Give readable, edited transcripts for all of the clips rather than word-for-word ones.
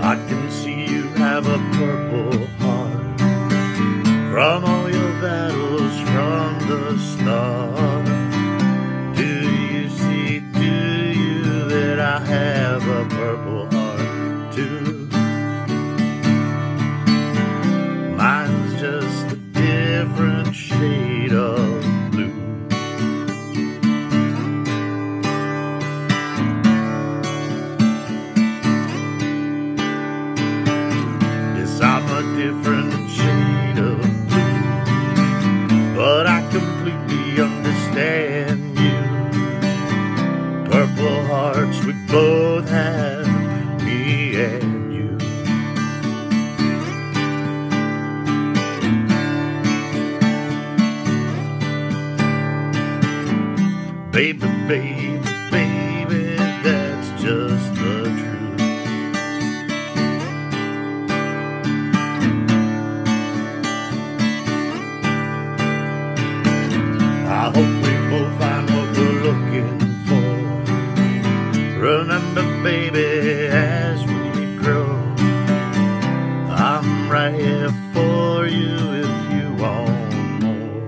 I can see you have a purple heart from all your battles from the start. Do you see, do you, that I have a purple heart too? Mine's just a different shade of blue. I'm a different shade of blue, but I completely understand you. Purple hearts we both have, me and you. Baby, baby, baby, that's just the truth. I hope we both find what we're looking for. Remember, baby, as we grow, I'm right here for you if you want more.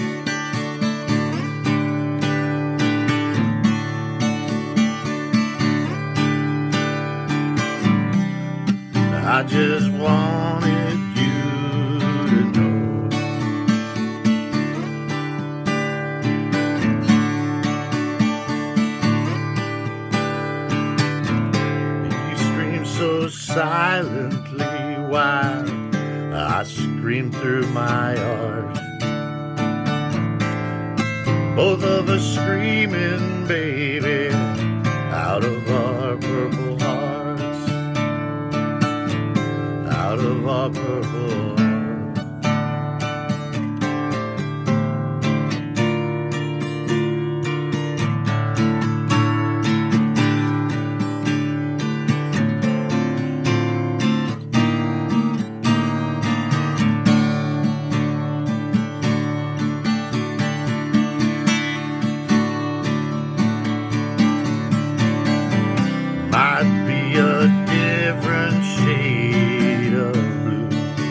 I just wanted you to know. So silently while I scream through my art. Both of us screaming, baby, out of our purple hearts, out of our purple hearts. Might be a different shade of blue,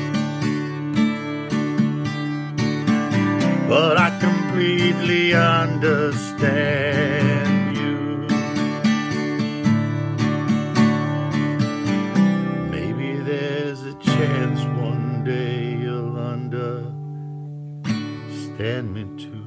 but I completely understand you. Maybe there's a chance one day you'll understand me too.